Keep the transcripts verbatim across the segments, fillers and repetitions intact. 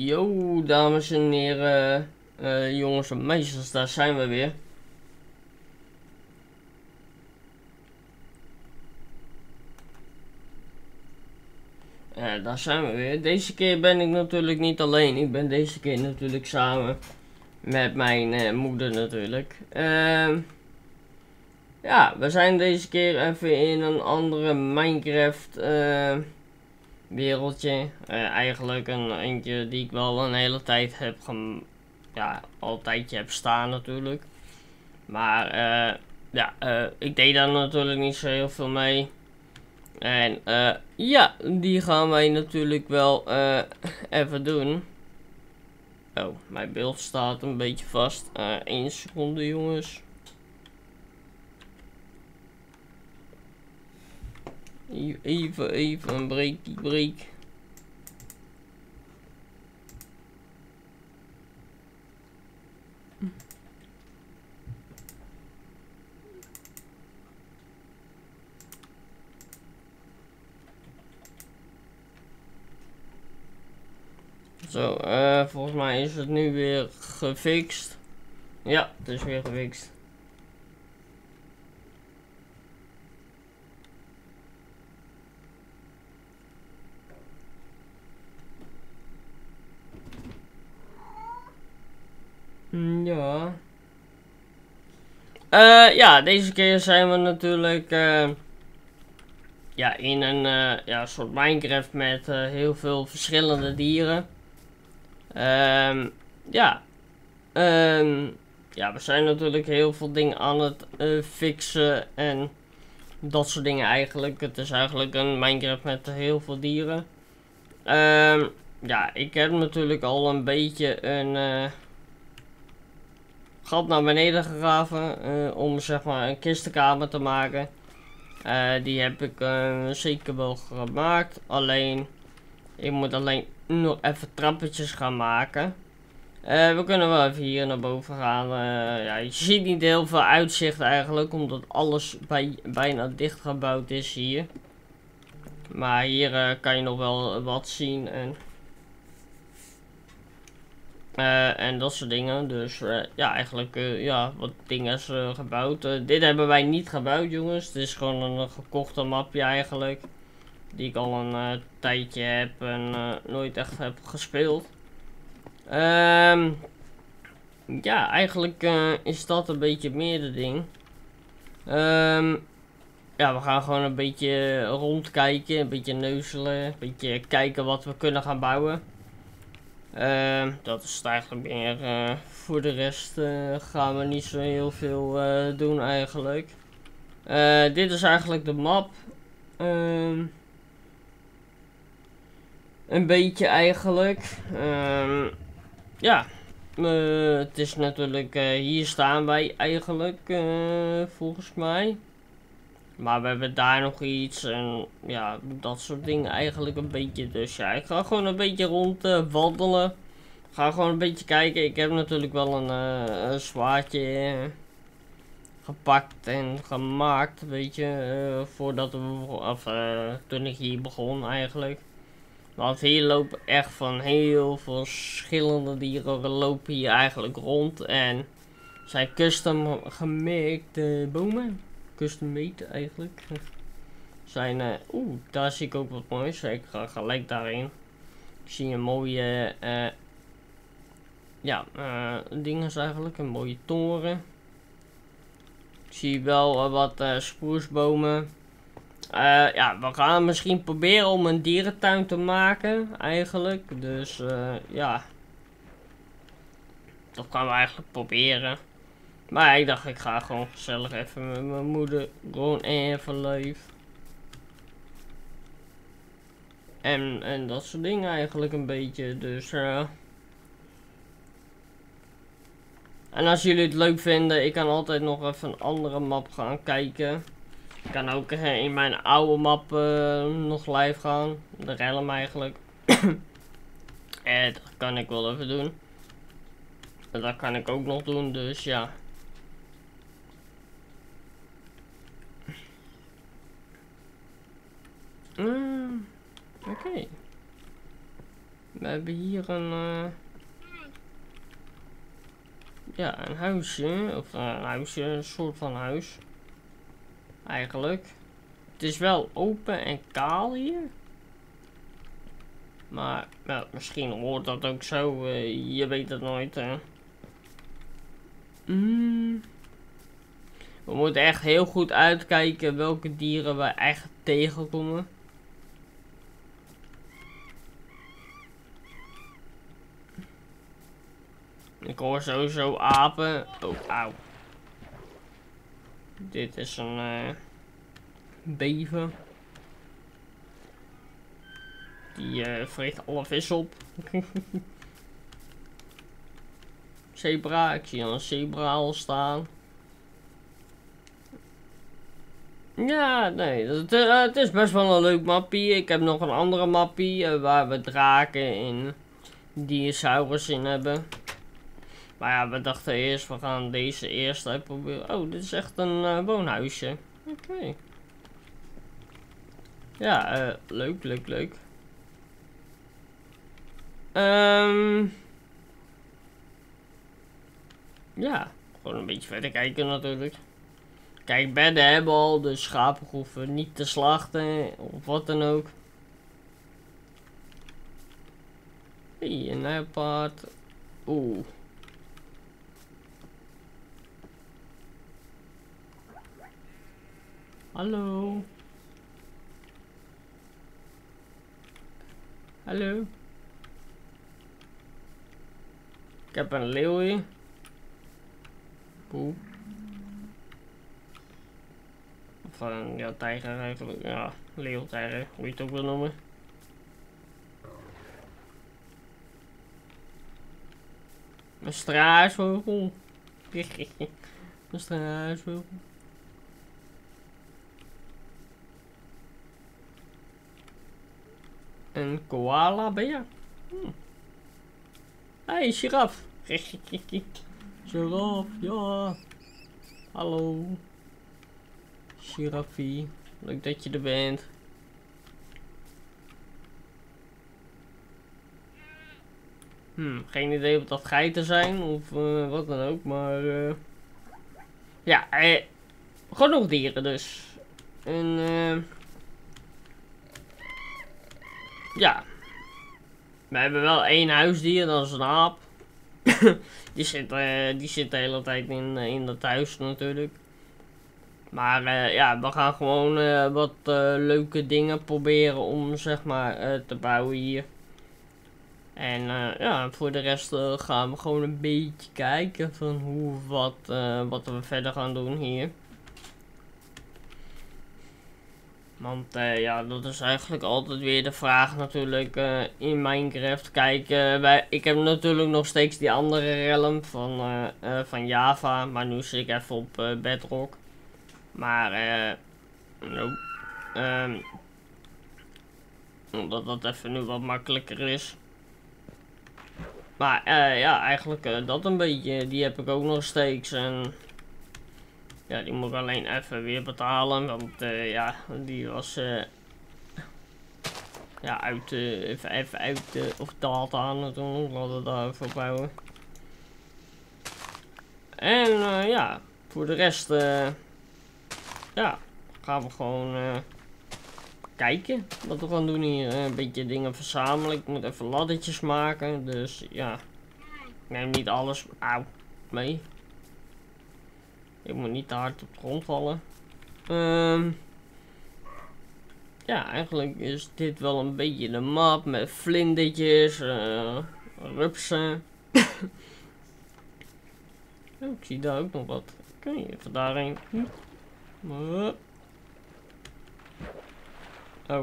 Yo, dames en heren, uh, jongens en meisjes, daar zijn we weer. Uh, daar zijn we weer. Deze keer ben ik natuurlijk niet alleen. Ik ben deze keer natuurlijk samen met mijn uh, moeder natuurlijk. Uh, ja, we zijn deze keer even in een andere Minecraft uh, wereldje. Uh, eigenlijk een eentje die ik wel een hele tijd heb gem ja, altijd heb staan natuurlijk. Maar uh, ja, uh, ik deed daar natuurlijk niet zo heel veel mee. En uh, ja, die gaan wij natuurlijk wel uh, even doen. Oh, mijn beeld staat een beetje vast. Uh, één seconde jongens. Even, even een breakie break. Zo, uh, volgens mij is het nu weer gefixt. Ja, het is weer gefixt. Ja. Uh, ja, deze keer zijn we natuurlijk uh, ja, in een uh, ja, soort Minecraft met uh, heel veel verschillende dieren. Um, ja. Um, ja, we zijn natuurlijk heel veel dingen aan het uh, fixen en dat soort dingen eigenlijk. Het is eigenlijk een Minecraft met heel veel dieren. Um, ja, ik heb natuurlijk al een beetje een uh, gat naar beneden gegraven uh, om zeg maar een kistenkamer te maken. Uh, die heb ik uh, zeker wel gemaakt. Alleen, ik moet alleen nog even trappetjes gaan maken. Uh, we kunnen wel even hier naar boven gaan. Uh, ja, je ziet niet heel veel uitzicht eigenlijk, omdat alles bij, bijna dichtgebouwd is hier. Maar hier uh, kan je nog wel wat zien en, uh, en dat soort dingen. Dus uh, ja, eigenlijk uh, ja, wat dingen is uh, gebouwd. Uh, dit hebben wij niet gebouwd jongens. Het is gewoon een gekochte mapje eigenlijk. Die ik al een uh, tijdje heb en uh, nooit echt heb gespeeld. Ehm... Um, Ja, eigenlijk uh, is dat een beetje meer de ding. Um, ja, we gaan gewoon een beetje rondkijken, een beetje neuzelen, een beetje kijken wat we kunnen gaan bouwen. Uh, dat is het eigenlijk meer. Uh, voor de rest uh, gaan we niet zo heel veel uh, doen eigenlijk. Uh, dit is eigenlijk de map. Um, een beetje eigenlijk. Um, ja. Uh, het is natuurlijk, uh, hier staan wij eigenlijk, uh, volgens mij. Maar we hebben daar nog iets en ja, dat soort dingen eigenlijk een beetje. Dus ja, ik ga gewoon een beetje rond uh, wandelen. Ga gewoon een beetje kijken. Ik heb natuurlijk wel een, uh, een zwaardje uh, gepakt en gemaakt, weet je. Uh, voordat we, of uh, toen ik hier begon eigenlijk. Want hier lopen echt van heel veel verschillende dieren lopen hier eigenlijk rond. En zijn custom gemaakte bomen. Custom made eigenlijk. Zijn, uh, oeh, daar zie ik ook wat moois. Ik ga gelijk daarin. Ik zie een mooie, uh, ja, uh, dingen eigenlijk. Een mooie toren. Ik zie wel uh, wat uh, sprucebomen. Uh, ja, we gaan misschien proberen om een dierentuin te maken, eigenlijk. Dus, uh, ja. Dat gaan we eigenlijk proberen. Maar ik dacht, ik ga gewoon gezellig even met mijn moeder gewoon even live. En, en dat soort dingen eigenlijk een beetje, dus, uh. En als jullie het leuk vinden, ik kan altijd nog even een andere map gaan kijken. Ik kan ook in mijn oude map uh, nog live gaan. De Realm eigenlijk. En dat kan ik wel even doen. En dat kan ik ook nog doen, dus ja. Mm, Oké. Okay. We hebben hier een... Uh, ja, een huisje. Of uh, een huisje, een soort van huis. Eigenlijk. Het is wel open en kaal hier. Maar nou, misschien hoort dat ook zo. Uh, je weet het nooit. Hè. Mm. We moeten echt heel goed uitkijken welke dieren we echt tegenkomen. Ik hoor sowieso apen. Oh, auw. Dit is een uh, bever. Die uh, vreet alle vis op. Zebra, ik zie al een zebra al staan. Ja, nee, het, uh, het is best wel een leuk mappie. Ik heb nog een andere mappie uh, waar we draken en dinosaurus in hebben. Maar ja, we dachten eerst, we gaan deze eerst uitproberen. Oh, dit is echt een uh, woonhuisje. Oké. Okay. Ja, uh, leuk, leuk, leuk. Um, ja, gewoon een beetje verder kijken natuurlijk. Kijk, bedden hebben al, dus schapen hoeven niet te slachten of wat dan ook. Hey, een apart. Oeh. Hallo. Hallo. Ik heb een leeuw hier. Oeh. Of een ja, tijger eigenlijk. Ja, leeuwtijger, hoe je het ook wil noemen. Een struisvogel. Een struisvogel. Een koala beer. Hm. Hey, giraf. Giraf, ja. Hallo. Giraffie. Leuk dat je er bent. Hm, geen idee of dat geiten zijn of uh, wat dan ook, maar uh, ja, eh, genoeg dieren dus. En uh, ja, we hebben wel één huisdier, dat is een aap. die, zit, uh, die zit de hele tijd in, uh, in dat huis natuurlijk. Maar uh, ja, we gaan gewoon uh, wat uh, leuke dingen proberen om zeg maar uh, te bouwen hier. En uh, ja, voor de rest uh, gaan we gewoon een beetje kijken van hoe, wat, uh, wat we verder gaan doen hier. Want uh, ja, dat is eigenlijk altijd weer de vraag natuurlijk uh, in Minecraft. Kijk, uh, wij, ik heb natuurlijk nog steeds die andere realm van, uh, uh, van Java, maar nu zit ik even op uh, Bedrock. Maar, eh, uh, no. um, omdat dat even nu wat makkelijker is. Maar uh, ja, eigenlijk uh, dat een beetje. Die heb ik ook nog steeds. En ja, die moet ik alleen even weer betalen. Want uh, ja, die was uh, ja, uit, uh, even, even uit uh, of data natuurlijk. Laten we daar even ophouden. En uh, ja, voor de rest uh, ja, gaan we gewoon uh, kijken wat we gaan doen hier. Een beetje dingen verzamelen. Ik moet even laddertjes maken. Dus ja, ik neem niet alles auw, mee. Ik moet niet te hard op de grond vallen. Um, ja, eigenlijk is dit wel een beetje de map met vlindertjes, uh, rupsen. Oh, ik zie daar ook nog wat. Oké, okay, even daarheen. Uh. Oh.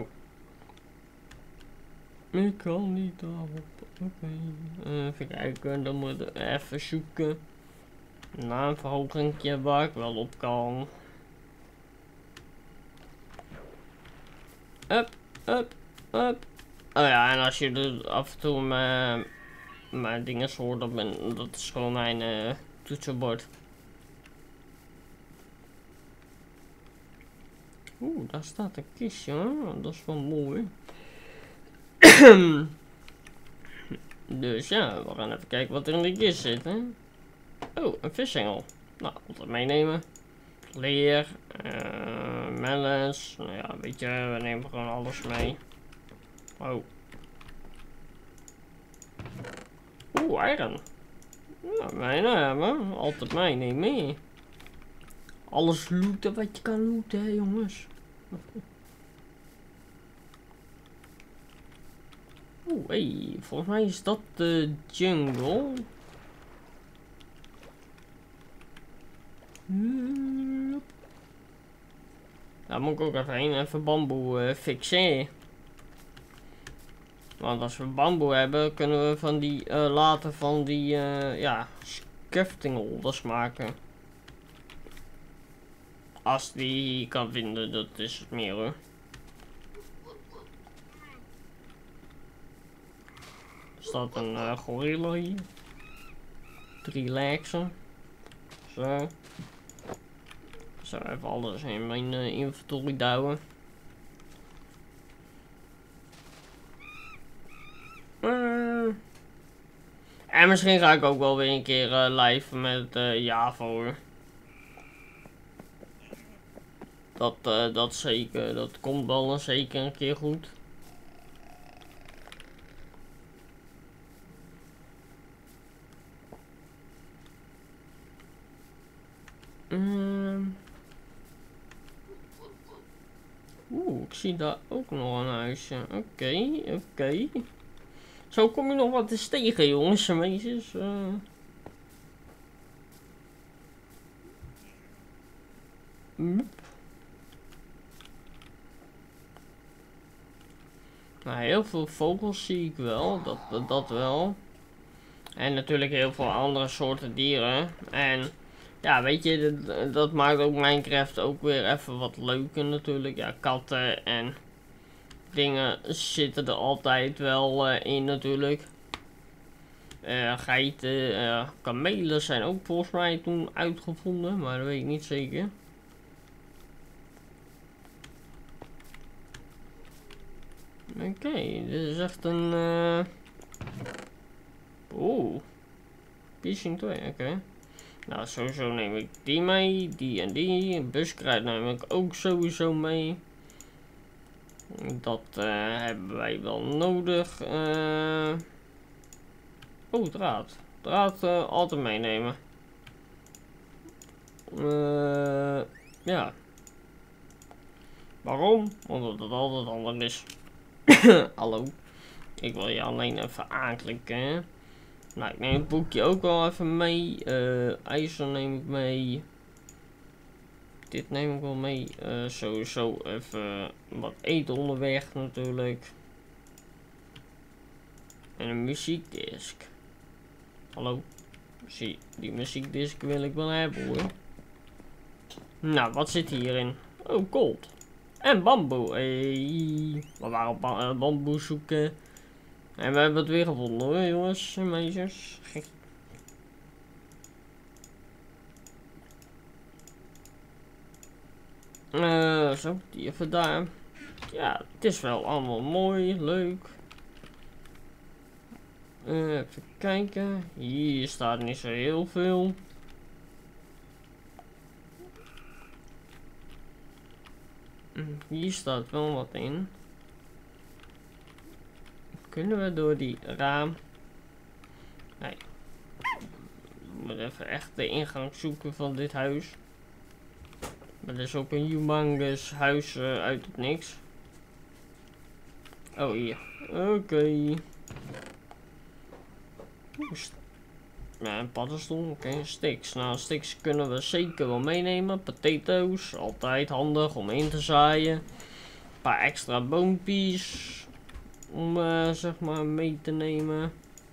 Ik kan niet daarop. Oké. Okay. Even kijken, dan moeten we even zoeken naar een verhogingje waar ik wel op kan. Up, up, up. Oh ja, en als je er af en toe mijn, mijn dingen hoort, dat, ben, dat is gewoon mijn uh, toetsenbord. Oeh, daar staat een kistje, hè? Dat is wel mooi. Dus ja, we gaan even kijken wat er in de kist zit, hè. Oh, een vishengel. Nou, altijd meenemen. Leer, uh, melons, nou ja, weet je, we nemen gewoon alles mee. Oh. Oeh, iron. Nou, mijne hebben, altijd meenemen. Alles looten wat je kan looten, hè, jongens. Oeh, hey, volgens mij is dat de jungle. Daar moet ik ook even heen, even bamboe uh, fixen. Want als we bamboe hebben, kunnen we van die uh, later van die uh, ja, crafting holders maken. Als die kan vinden, dat is het meer hoor. Er staat een uh, gorilla hier. Drie leksen. Zo. Zo, even alles in mijn uh, inventory duwen. Uh. En misschien ga ik ook wel weer een keer uh, live met uh, Java hoor. Dat, uh, dat zeker, dat komt wel een zeker een keer goed. Um. Oeh, ik zie daar ook nog een huisje. Oké, okay, oké. Okay. Zo kom je nog wat eens tegen, jongens en meisjes. Uh. Nou, heel veel vogels zie ik wel, dat, dat, dat wel. En natuurlijk heel veel andere soorten dieren. En ja, weet je, dat, dat maakt ook Minecraft ook weer even wat leuker natuurlijk. Ja, katten en dingen zitten er altijd wel uh, in natuurlijk. Uh, geiten, uh, kamelen zijn ook volgens mij toen uitgevonden, maar dat weet ik niet zeker. Oké, okay, dit is echt een... Uh... Oeh. Piecing twee, oké. Okay. Nou, sowieso neem ik die mee, die en die. Een buskruid neem ik ook sowieso mee. Dat uh, hebben wij wel nodig. Uh... Oh, draad. Draad uh, altijd meenemen. Uh, ja. Waarom? Omdat het altijd anders is. Hallo. Ik wil je alleen even aanklikken. Hè? Nou, ik neem het boekje ook wel even mee. Uh, ijzer neem ik mee. Dit neem ik wel mee. Uh, sowieso even wat eten onderweg natuurlijk. En een muziekdisc. Hallo. Zie, die muziekdisc wil ik wel hebben hoor. Nou, wat zit hierin? Oh, gold. En bamboe. Hey. We waren ba uh, bamboe zoeken. En we hebben het weer gevonden hoor, jongens en meisjes. Uh, zo, die even daar. Ja, het is wel allemaal mooi, leuk. Uh, even kijken. Hier staat niet zo heel veel. Hier staat wel wat in. Kunnen we door die raam? Nee. We moeten even echt de ingang zoeken van dit huis. Maar er is ook een humongous huis uh, uit het niks. Oh, hier. Oké. Okay. Ja, een paddenstoel. Oké, okay. Sticks. Nou, sticks kunnen we zeker wel meenemen. Potatoes. Altijd handig om in te zaaien. Een paar extra boompjes. Om uh, zeg maar mee te nemen.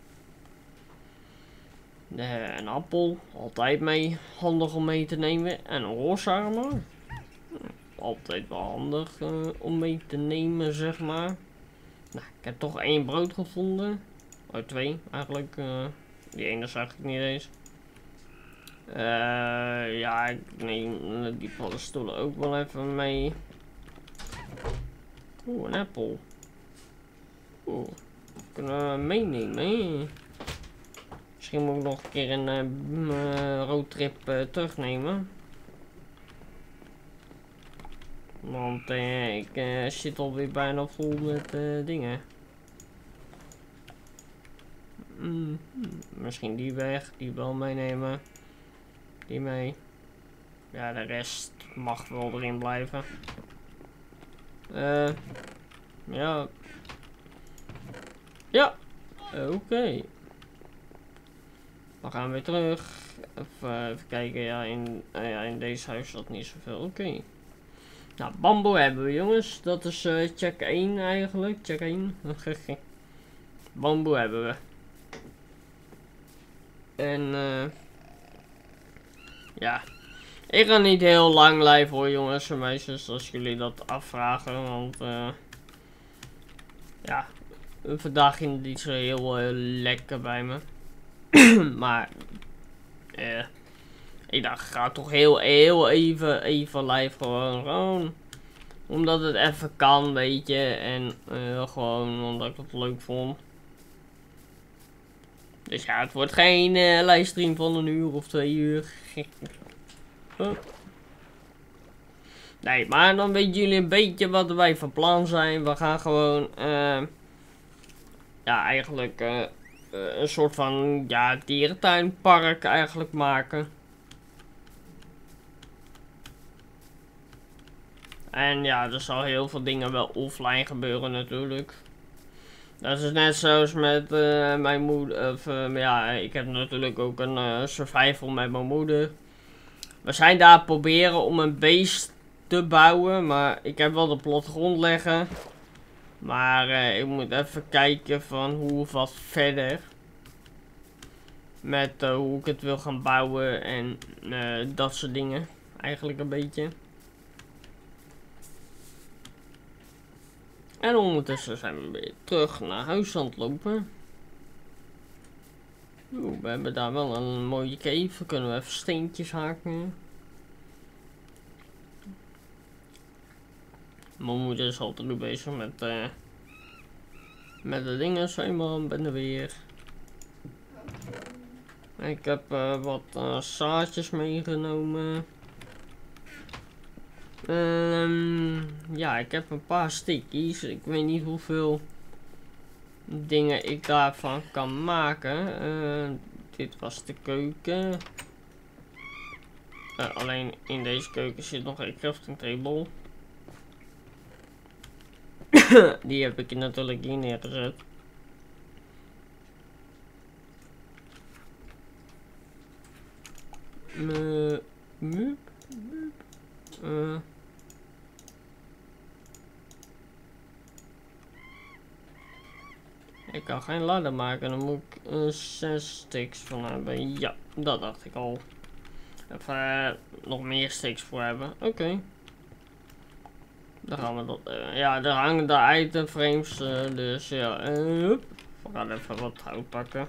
Uh, een appel. Altijd mee. Handig om mee te nemen. En een roosarmer. Altijd wel handig uh, om mee te nemen, zeg maar. Nou, ik heb toch één brood gevonden. Oh, twee eigenlijk. Uh, die ene zag ik niet eens. Uh, ja, ik neem die paddenstoelen ook wel even mee. Oeh, een appel. Oeh. kunnen we meenemen. Misschien moet ik nog een keer een uh, roadtrip uh, terugnemen. Want uh, ik uh, zit alweer bijna vol met uh, dingen. Mm, misschien die weg, die wel meenemen. Die mee. Ja, de rest mag wel erin blijven. Uh, ja. Ja. Oké. Okay. We gaan weer terug. Even, even kijken. Ja in, uh, ja, in deze huis zat niet zoveel. Oké. Okay. Nou, bamboe hebben we, jongens. Dat is uh, check één eigenlijk. Check één. Bamboe hebben we. En uh, ja. Ik ga niet heel lang live hoor, jongens en meisjes. Als jullie dat afvragen. Want uh, ja. Vandaag ging het niet zo heel uh, lekker bij me. Maar uh, ik dacht, ik ga toch heel, heel even, even live gewoon, gewoon. Omdat het even kan, weet je. En uh, gewoon omdat ik het leuk vond. Dus ja, het wordt geen uh, livestream van een uur of twee uur. oh. Nee, maar dan weten jullie een beetje wat wij van plan zijn. We gaan gewoon, uh, ja, eigenlijk uh, uh, een soort van, ja, dierentuinpark eigenlijk maken. En ja, er zal heel veel dingen wel offline gebeuren natuurlijk. Dat is net zoals met uh, mijn moeder, of uh, ja, ik heb natuurlijk ook een uh, survival met mijn moeder. We zijn daar proberen om een beest te bouwen, maar ik heb wel de plattegrond leggen. Maar uh, ik moet even kijken van hoe wat verder. Met uh, hoe ik het wil gaan bouwen en uh, dat soort dingen. Eigenlijk een beetje. En ondertussen zijn we weer terug naar huis aan het lopen. Oeh, we hebben daar wel een mooie cave. Kunnen we even steentjes haken. Mijn moeder is altijd nu bezig met, uh, met de dingen. Zo eenmaal ben er weer. Ik heb uh, wat uh, zaadjes meegenomen. Um, ja, ik heb een paar stickies. Ik weet niet hoeveel dingen ik daarvan kan maken. Uh, dit was de keuken. Uh, alleen in deze keuken zit nog een crafting table. Die heb ik natuurlijk hier neergezet. Uh, uh, uh. Ik kan geen ladder maken, dan moet ik uh, zes sticks van hebben. Ja, dat dacht ik al. Even uh, nog meer sticks voor hebben. Oké. Okay. Dan gaan we dat. Uh, ja, er hangen de itemframes. Uh, dus ja. Uh, we gaan even wat hout pakken.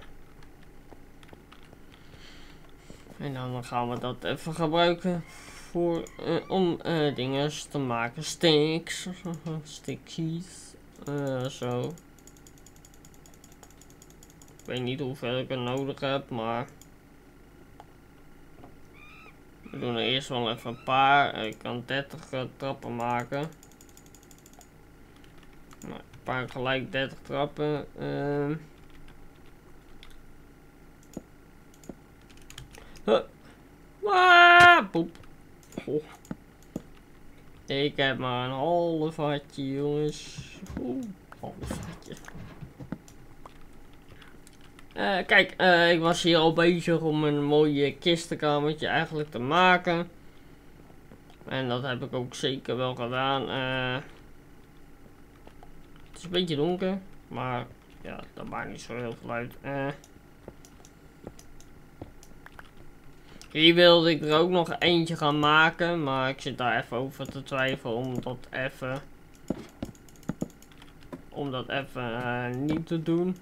En dan gaan we dat even gebruiken. Voor, uh, om uh, dingen te maken. Sticks. Stickies. Uh, zo. Ik weet niet hoeveel ik er nodig heb, maar we doen er eerst wel even een paar. Ik kan dertig uh, trappen maken. Nou, een paar gelijk dertig trappen. Uh. Huh. Ah, poep. Oh. Ik heb maar een half hartje, jongens. Oeh, half hartje. Uh, kijk, uh, ik was hier al bezig om een mooie kistenkamertje eigenlijk te maken. En dat heb ik ook zeker wel gedaan. Uh, het is een beetje donker, maar ja, dat maakt niet zo heel veel uit. Uh, hier wilde ik er ook nog eentje gaan maken, maar ik zit daar even over te twijfelen om dat even, om dat even uh, niet te doen.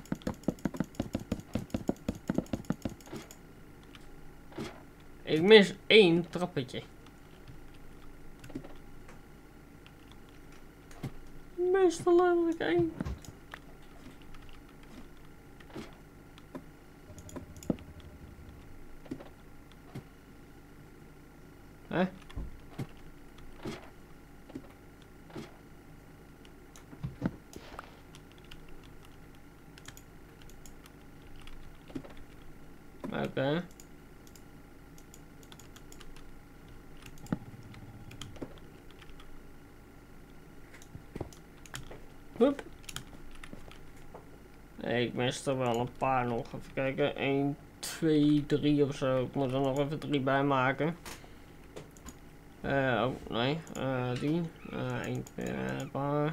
Ik mis één trappetje. Meestal eigenlijk één. Hè? Oké. Okay. Hup. Nee, ik mis er wel een paar nog. Even kijken. één, twee, drie of zo. Ik moet er nog even drie bij maken. Uh, oh, nee. Uh, die. Uh, één, twee, een paar.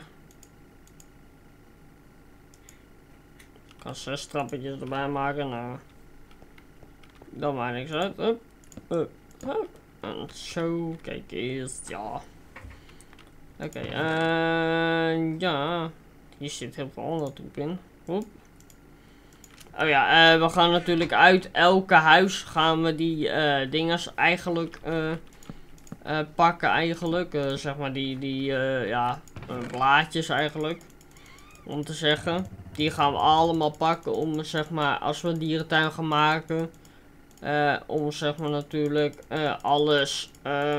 Ik kan zes trappetjes erbij maken. Nou. Dat maakt niks uit. Hup. Hup. Hup. En zo. Kijk eens. Ja. Oké. Okay, uh, ja. Hier zit heel veel ondertoep in. Hoep. Oh ja, uh, we gaan natuurlijk uit elke huis gaan we die uh, dinges eigenlijk uh, uh, pakken eigenlijk. Uh, zeg maar die, die uh, ja, uh, blaadjes eigenlijk. Om te zeggen. Die gaan we allemaal pakken om zeg maar als we een dierentuin gaan maken. Uh, om zeg maar natuurlijk uh, alles uh,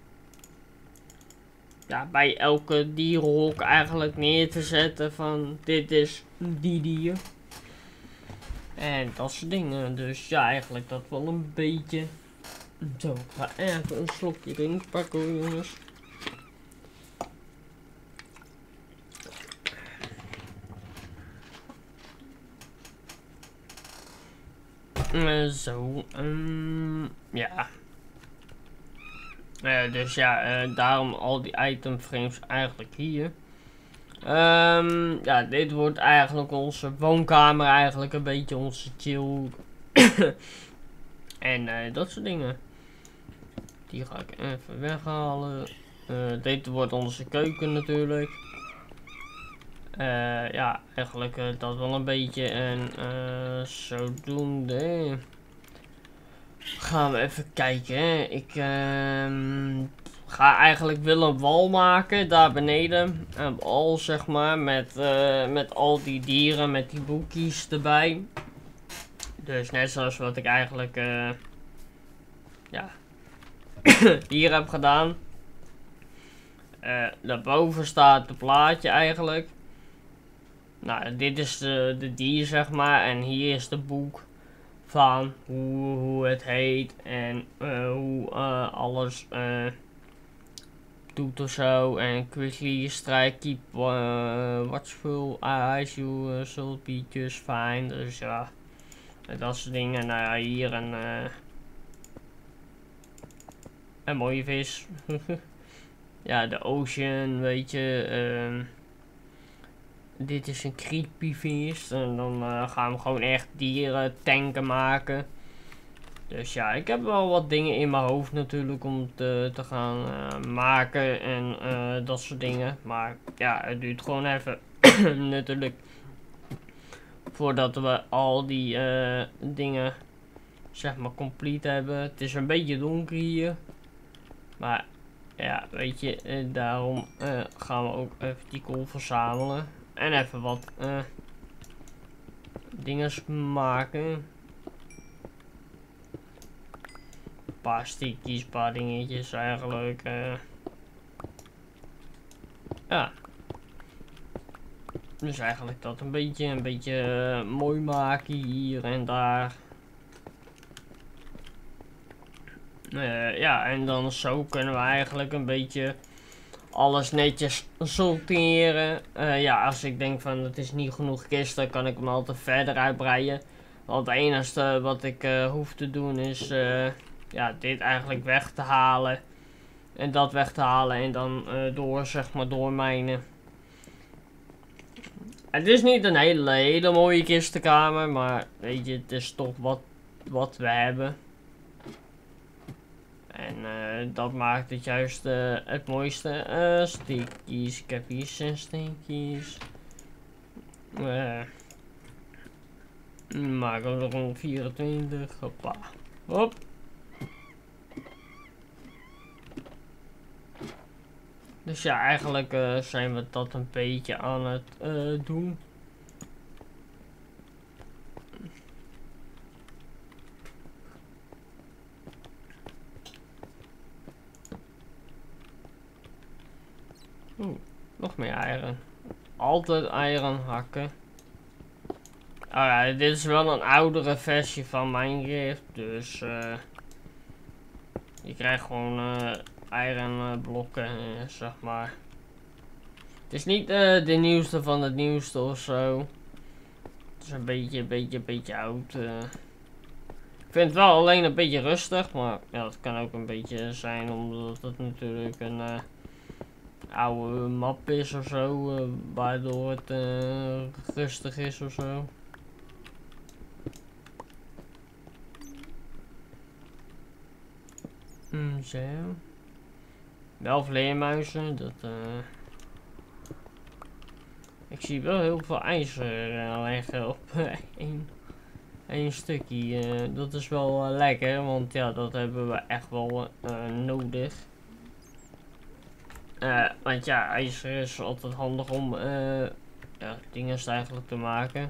ja, bij elke dierenhok eigenlijk neer te zetten van dit is die dier. En dat soort dingen. Dus ja, eigenlijk dat wel een beetje. Zo, ik ga even een slokje drinken pakken hoor, jongens. Uh, zo, um, ja. Uh, dus ja, uh, daarom al die item frames eigenlijk hier. Um, ja, dit wordt eigenlijk onze woonkamer, eigenlijk een beetje onze chill. En uh, dat soort dingen. Die ga ik even weghalen. Uh, dit wordt onze keuken natuurlijk. Uh, ja, eigenlijk uh, dat wel een beetje. En uh, zodoende gaan we even kijken. Hè. Ik uh, ga eigenlijk willen een wal maken daar beneden. Een wal zeg maar met, uh, met al die dieren, met die boekjes erbij. Dus net zoals wat ik eigenlijk uh, ja, hier heb gedaan. Uh, daarboven staat het plaatje eigenlijk. Nou, dit is de, de dier zeg maar. En hier is de boek van hoe, hoe het heet. En uh, hoe uh, alles uh, doet of zo. En quickly strike, keep uh, watchful eyes, you uh, should be just fine. Dus ja, dat soort dingen. Nou ja, hier een, uh, een mooie vis. Ja, de ocean, weet je. Uh, dit is een creepy vis. En dan uh, gaan we gewoon echt dieren tanken maken. Dus ja, ik heb wel wat dingen in mijn hoofd natuurlijk om te, te gaan uh, maken en uh, dat soort dingen. Maar ja, het duurt gewoon even natuurlijk voordat we al die uh, dingen zeg maar complete hebben. Het is een beetje donker hier. Maar ja, weet je, uh, daarom uh, gaan we ook even die kool verzamelen. En even wat uh, dingen maken. Een paar stickjes, een paar dingetjes eigenlijk. Uh. Ja. Dus eigenlijk dat een beetje, een beetje uh, mooi maken hier en daar. Uh, ja, en dan zo kunnen we eigenlijk een beetje alles netjes sorteren. Uh, ja, als ik denk van het is niet genoeg kisten, kan ik hem altijd verder uitbreiden. Want het enige wat ik uh, hoef te doen is uh, ja, dit eigenlijk weg te halen. En dat weg te halen en dan uh, door, zeg maar, doormijnen. Het is niet een hele, hele mooie kistenkamer, maar weet je, het is toch wat, wat we hebben. En uh, dat maakt het juist uh, het mooiste. Uh, stickies, ik heb hier zes stickies. Uh, maken we er rond vierentwintig. Hoppa. Hop. Dus ja, eigenlijk uh, zijn we dat een beetje aan het uh, doen. Oeh, nog meer eieren. Altijd eieren hakken. Alright, dit is wel een oudere versie van Minecraft, dus uh, je krijgt gewoon uh, eieren blokken, uh, zeg maar. Het is niet uh, de nieuwste van het nieuwste of zo. Het is een beetje, een beetje, een beetje oud. Uh. Ik vind het wel alleen een beetje rustig, maar ja, dat kan ook een beetje zijn omdat het natuurlijk een uh, oude map is of zo, uh, waardoor het uh, rustig is of zo. Mm, zo. Wel vleermuizen, dat uh... ik zie wel heel veel ijzer uh, leggen op één, één stukje. Uh, dat is wel uh, lekker, want ja, dat hebben we echt wel uh, nodig. Uh, want ja, ijzer is altijd handig om uh, ja, dingen eigenlijk te maken.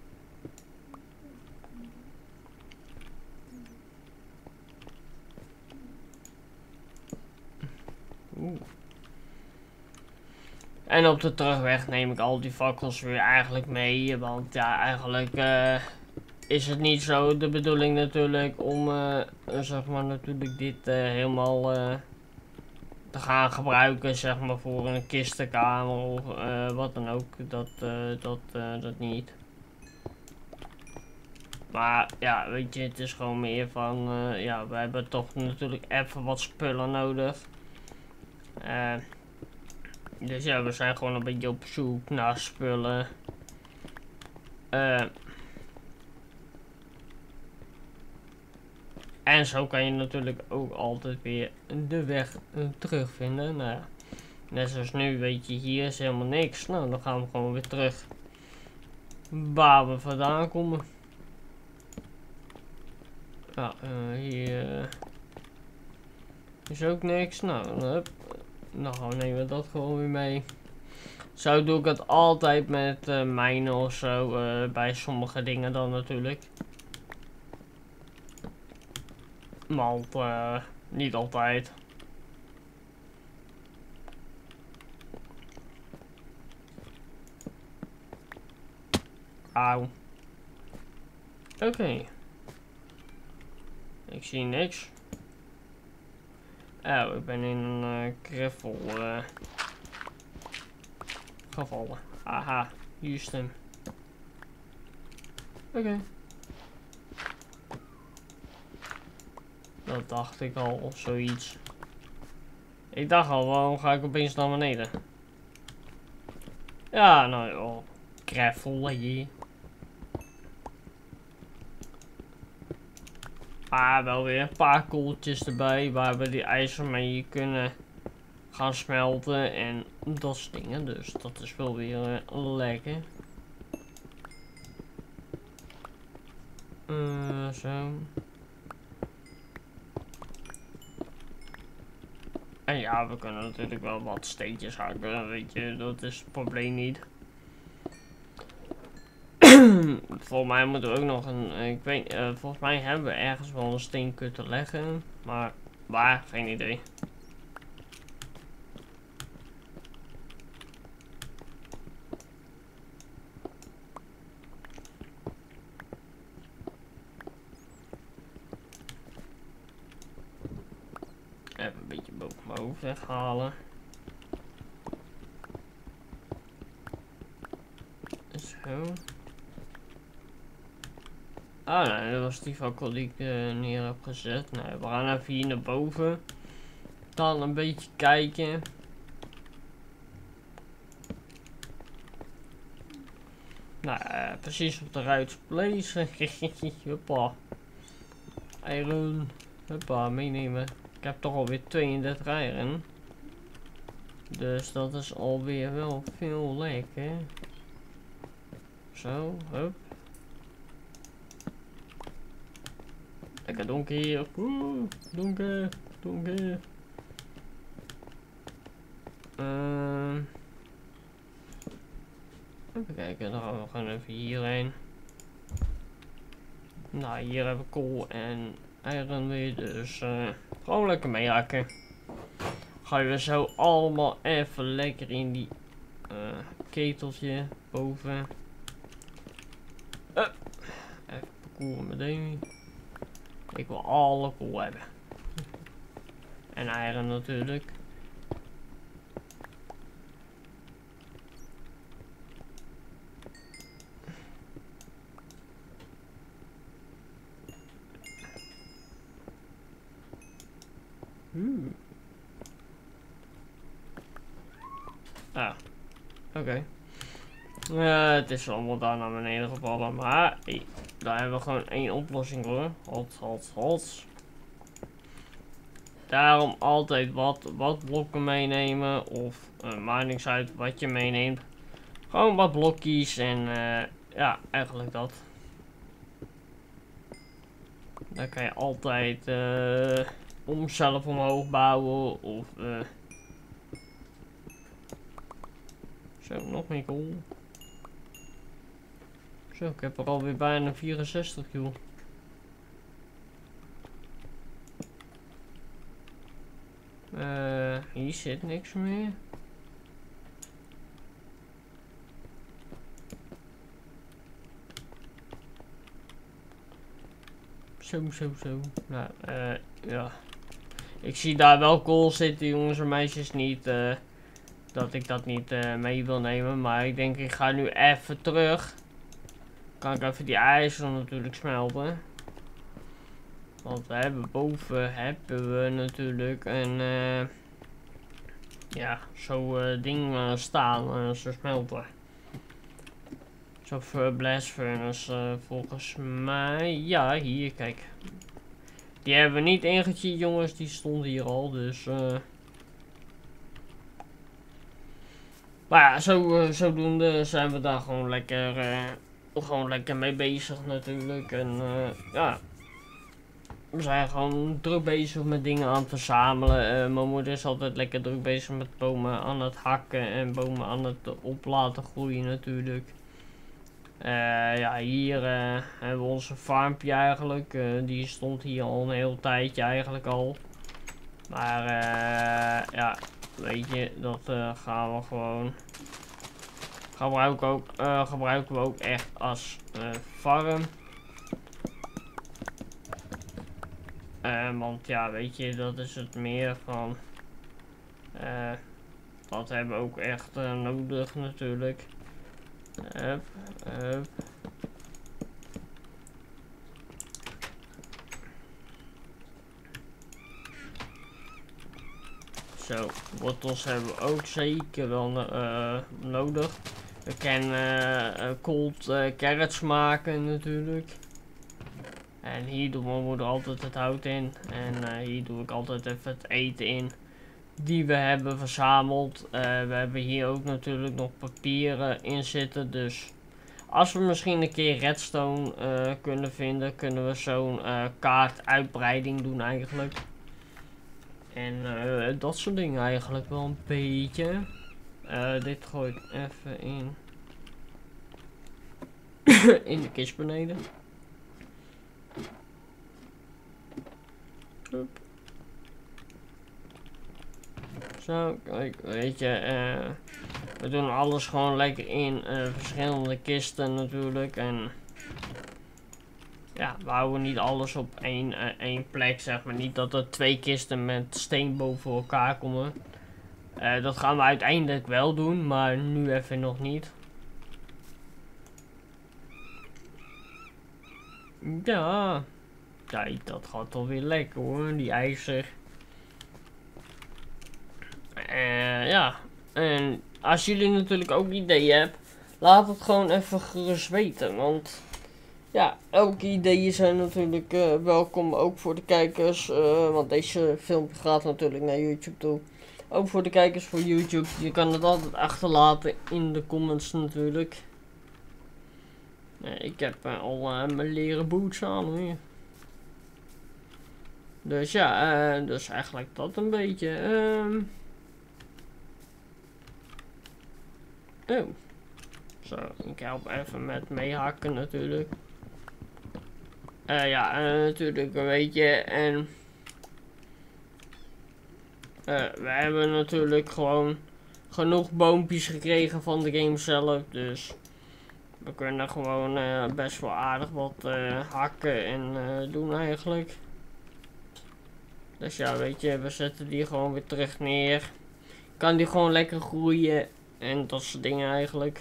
Oeh. En op de terugweg neem ik al die fakkels weer eigenlijk mee, want ja, eigenlijk uh, is het niet zo de bedoeling natuurlijk om, uh, zeg maar natuurlijk dit uh, helemaal uh, te gaan gebruiken, zeg maar voor een kistenkamer of uh, wat dan ook, dat, uh, dat, uh, dat niet. Maar ja, weet je, het is gewoon meer van, uh, ja, we hebben toch natuurlijk even wat spullen nodig. Uh, Dus ja, we zijn gewoon een beetje op zoek naar spullen. Uh, en zo kan je natuurlijk ook altijd weer de weg uh, terugvinden. Nou ja, net zoals nu, weet je, hier is helemaal niks. Nou, dan gaan we gewoon weer terug waar we vandaan komen. Ja, uh, hier uh, is ook niks. Nou, hup. Nou, nemen we dat gewoon weer mee. Zo doe ik het altijd met uh, mijnen of zo, uh, bij sommige dingen dan natuurlijk. Maar uh, niet altijd. Auw. Oké. Okay. Ik zie niks. Oh, ik ben in een uh, griffel uh, gevallen. Aha, hier is hem. Oké. Okay. Dat dacht ik al, of zoiets. Ik dacht al, waarom ga ik opeens naar beneden? Ja, nou joh. Griffel hier. Ah, wel weer een paar koeltjes erbij waar we die ijzer mee kunnen gaan smelten en dat soort dingen. Dus dat is wel weer uh, lekker. Uh, zo. En ja, we kunnen natuurlijk wel wat steentjes hakken, weet je, dat is het probleem niet. Volgens mij moeten we ook nog een, ik weet, uh, volgens mij hebben we ergens wel een steenkut te leggen, maar waar, geen idee. Even een beetje boven mijn hoofd weghalen. Zo. Ah, nee, dat was die fakkel die ik uh, neer heb gezet. Nou, we gaan even hier naar boven. Dan een beetje kijken. Nou, uh, precies op de right place. Hoppa. Iron. Hoppa, meenemen. Ik heb toch alweer tweeëndertig iron. Dus dat is alweer wel veel lekker. Zo, hup. Lekker donker hier. Oeh, donker, donker. Uh, even kijken, dan gaan we gewoon even hierheen. Nou, hier hebben we kool en iron weer, dus uh, gewoon lekker mee hakken. Ga je zo allemaal even lekker in die uh, keteltje boven. Uh, even koelen met Demi. Ik wil alle kool hebben. En eieren natuurlijk. Hmm. Ah, oké. Okay. Uh, het is allemaal daar naar beneden gevallen, maar hey, daar hebben we gewoon één oplossing voor. Hot, hot, hot. Daarom altijd wat, wat blokken meenemen, of uh, maakt niks uit wat je meeneemt. Gewoon wat blokjes en uh, ja, eigenlijk dat. Dan kan je altijd uh, om zelf omhoog bouwen, of uh, zo, nog meer cool. Zo, ik heb er alweer bijna vierenzestig, joh. Uh, hier zit niks meer. Zo, zo, zo. Nou, uh, ja. Ik zie daar wel kool zitten, jongens en meisjes. Niet uh, dat ik dat niet uh, mee wil nemen. Maar ik denk, ik ga nu even terug. Kan ik even die ijzer natuurlijk smelten. Want we hebben boven hebben we natuurlijk een uh, ja, zo uh, ding uh, staan, uh, zo smelten. Zo'n blast furnace uh, volgens mij. Ja, hier, kijk. Die hebben we niet ingecheat, jongens, die stonden hier al, dus uh... maar ja, zo, uh, zodoende zijn we daar gewoon lekker, uh, gewoon lekker mee bezig natuurlijk. En uh, ja, we zijn gewoon druk bezig met dingen aan het verzamelen. Uh, mijn moeder is altijd lekker druk bezig met bomen aan het hakken en bomen aan het op laten groeien natuurlijk. Uh, ja, hier uh, hebben we onze farmpje eigenlijk. Uh, die stond hier al een heel tijdje eigenlijk al. Maar uh, ja, weet je, dat uh, gaan we gewoon gebruiken, ook, uh, gebruiken we ook echt als uh, farm. Uh, want ja, weet je, dat is het meer van. Uh, dat hebben we ook echt uh, nodig natuurlijk. Hup, hup. Zo, wortels hebben we ook zeker wel uh, nodig. We kunnen uh, cold uh, carrots maken natuurlijk. En hier doet mijn moeder altijd het hout in. En uh, hier doe ik altijd even het eten in. Die we hebben verzameld. Uh, we hebben hier ook natuurlijk nog papieren in zitten. Dus als we misschien een keer redstone uh, kunnen vinden, kunnen we zo'n uh, kaartuitbreiding doen eigenlijk. En uh, dat soort dingen eigenlijk wel een beetje. Uh, dit gooi ik even in. in de kist beneden. Hup. Zo, kijk, weet je, uh, we doen alles gewoon lekker in uh, verschillende kisten natuurlijk. En ja, we houden niet alles op één, uh, één plek, zeg maar. Niet dat er twee kisten met steen boven elkaar komen. Uh, dat gaan we uiteindelijk wel doen, maar nu even nog niet. Ja, kijk, dat gaat toch weer lekker hoor, die ijzer. Uh, ja, en als jullie natuurlijk ook ideeën hebben, laat het gewoon even gerust weten. Want ja, elke ideeën zijn natuurlijk uh, welkom, ook voor de kijkers. Uh, want deze filmpje gaat natuurlijk naar YouTube toe. Ook voor de kijkers voor YouTube. Je kan het altijd achterlaten in de comments natuurlijk. Uh, ik heb uh, al uh, mijn leren boots aan hier. Dus ja, uh, dus eigenlijk dat een beetje. Uh, Oh. Zo, ik help even met meehakken natuurlijk. Uh, ja, uh, natuurlijk een beetje. En Uh, we hebben natuurlijk gewoon genoeg boompjes gekregen van de game zelf. Dus we kunnen gewoon uh, best wel aardig wat uh, hakken en uh, doen eigenlijk. Dus ja, weet je, we zetten die gewoon weer terug neer. Kan die gewoon lekker groeien en dat soort dingen eigenlijk.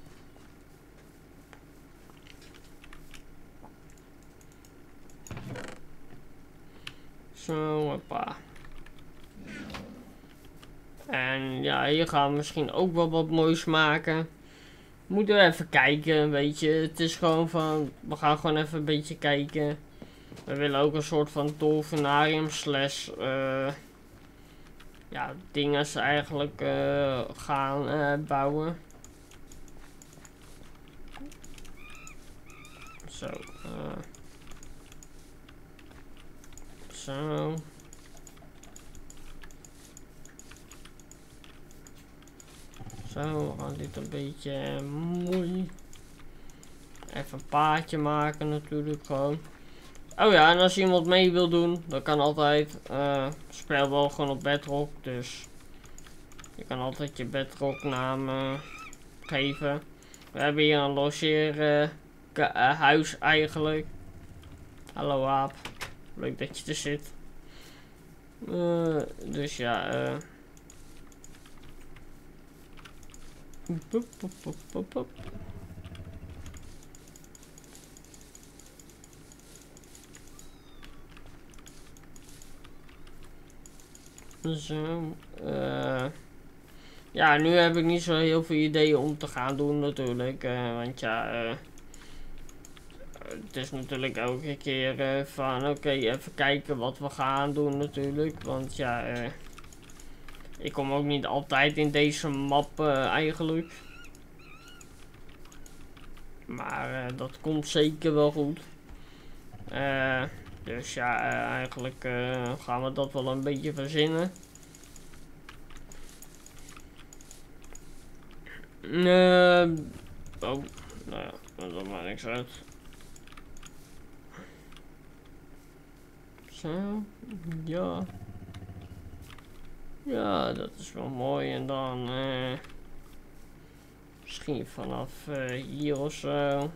Zo, hoppa. En ja, hier gaan we misschien ook wel wat moois maken. Moeten we even kijken, weet je. Het is gewoon van, we gaan gewoon even een beetje kijken. We willen ook een soort van dolfinarium slash uh, ja, dingen eigenlijk uh, gaan uh, bouwen. Zo. Uh, zo. Zo, we gaan dit een beetje mooi. Even een paadje maken natuurlijk gewoon. Oh ja, en als je iemand mee wil doen, dat kan altijd. Uh, speel wel gewoon op Bedrock, dus je kan altijd je Bedrock naam uh, geven. We hebben hier een logeer uh, huis eigenlijk. Hallo Aap, leuk dat je er zit. Uh, dus ja, uh. Boop, boop, boop, boop, boop. Zo, uh, ja, nu heb ik niet zo heel veel ideeën om te gaan doen natuurlijk, uh, want ja, uh, het is natuurlijk elke keer uh, van oké, okay, even kijken wat we gaan doen natuurlijk, want ja, uh, ik kom ook niet altijd in deze map uh, eigenlijk, maar uh, dat komt zeker wel goed. Uh, Dus ja, uh, eigenlijk uh, gaan we dat wel een beetje verzinnen. Uh, oh, nou ja, dat maakt niks uit. Zo, ja. Ja, dat is wel mooi. En dan uh, misschien vanaf uh, hier of zo.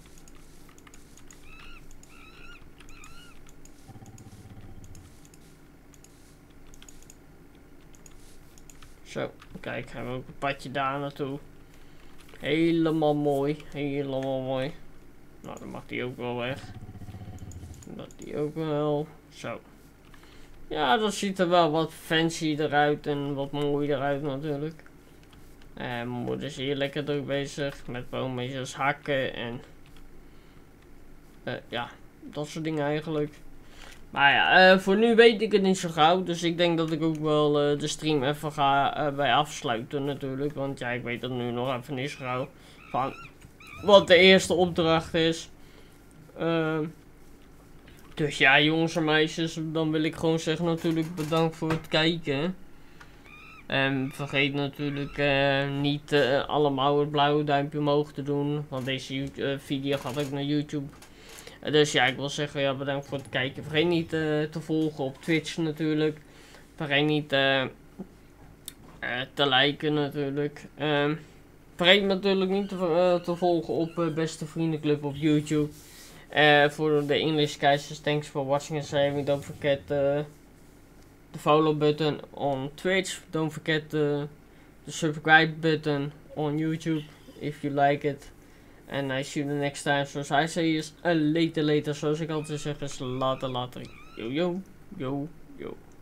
Zo, kijk, hebben we ook een padje daar naartoe. Helemaal mooi, helemaal mooi. Nou, dan mag die ook wel weg. Dat die ook wel. Zo. Ja, dat ziet er wel wat fancy eruit en wat mooi eruit natuurlijk. En mijn moeder is hier lekker druk bezig met boommetjes hakken en uh, ja, dat soort dingen eigenlijk. Maar ja, uh, voor nu weet ik het niet zo gauw. Dus ik denk dat ik ook wel uh, de stream even ga uh, bij afsluiten natuurlijk. Want ja, ik weet dat nu nog even niet zo gauw van wat de eerste opdracht is. Uh, dus ja, jongens en meisjes, dan wil ik gewoon zeggen natuurlijk bedankt voor het kijken. En vergeet natuurlijk uh, niet uh, allemaal het blauwe duimpje omhoog te doen. Want deze uh, video gaat ook naar YouTube. Dus ja, ik wil zeggen, ja, bedankt voor het kijken. Vergeet niet uh, te volgen op Twitch natuurlijk. Vergeet niet uh, uh, te liken natuurlijk. Uh, vergeet natuurlijk niet te, uh, te volgen op uh, Beste Vriendenclub op YouTube. Uh, voor de English guys, thanks for watching and saving. Don't forget uh, the follow button on Twitch. Don't forget uh, the subscribe button on YouTube if you like it. And I see you the next time. Zoals I say is uh, later later. Zoals ik altijd zeg is later later. Yo yo yo yo.